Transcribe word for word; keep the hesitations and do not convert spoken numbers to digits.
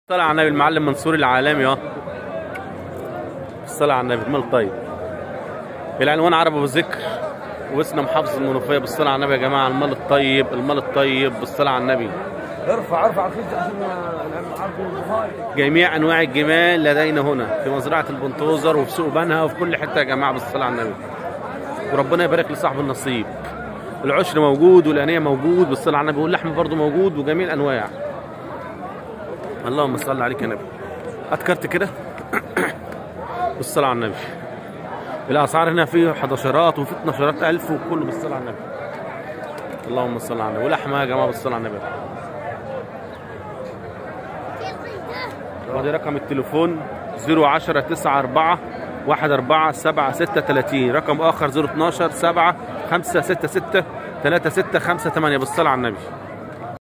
الصلاة على النبي. المعلم منصور العالمي اهو. الصلاة على النبي. المال طيب. العنوان عرب ابو ذكر واسنا محافظ المنوفيه. بالصلاة على النبي يا جماعه. المال الطيب المال الطيب بالصلاة على النبي. ارفع ارفع الخيط عشان جميع انواع الجمال لدينا هنا في مزرعه البنتوزر وفي سوق بنها وفي كل حته يا جماعه. بالصلاة على النبي. وربنا يبارك لصاحب النصيب. العشر موجود والانيه موجود. بالصلاة على النبي. واللحم برضه موجود وجميع الانواع. اللهم صل عليك يا نبي. هات كارت كده. بالصلاة على النبي. الاسعار هنا فيه حداشرات وفي اتناشرات الف وكله. بالصلاة على النبي. اللهم صل على النبي. ولحمه يا جماعه. بالصلاة على النبي. وادي رقم التليفون صفر عشرة تسعة أربعة واحد أربعة سبعة ستة ثلاثين. رقم اخر صفر اتناشر سبعة خمسة ستة ستة ثلاثة ستة خمسة ثمانية. بالصلاة على النبي.